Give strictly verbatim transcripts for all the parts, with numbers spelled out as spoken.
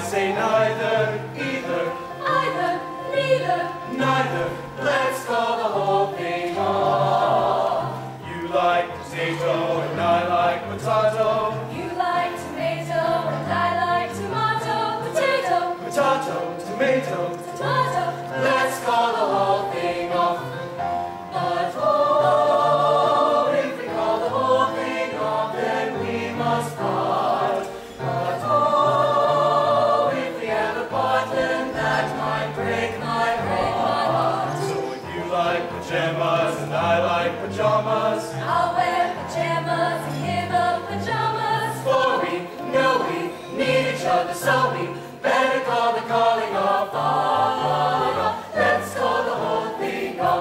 say neither, either, either, neither, neither. Let's call the whole thing off. You like potato and I like potato. You like tomato and I like tomato. Potato, Potato, tomato. tomato. Let's call the whole thing off. But oh, if we call the whole thing off, then we must part. But oh, if we ever part, then that might break my heart. So if you like pajamas and I like pajamas, I'll wear pajamas and give up pajamas. for we know we need each other, so we better call the calling off. off. Let's call the whole thing off.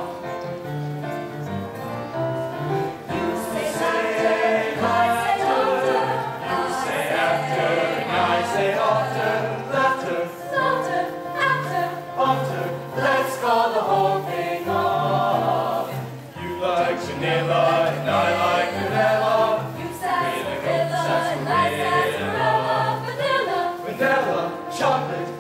You say after, I say after. Say after and I say after. Laughter, After, after. after. Let's call the whole thing off. You like vanilla and I like vanilla. You sarsaparilla and I sarsaparilla. Vanilla, Vanilla, chocolate,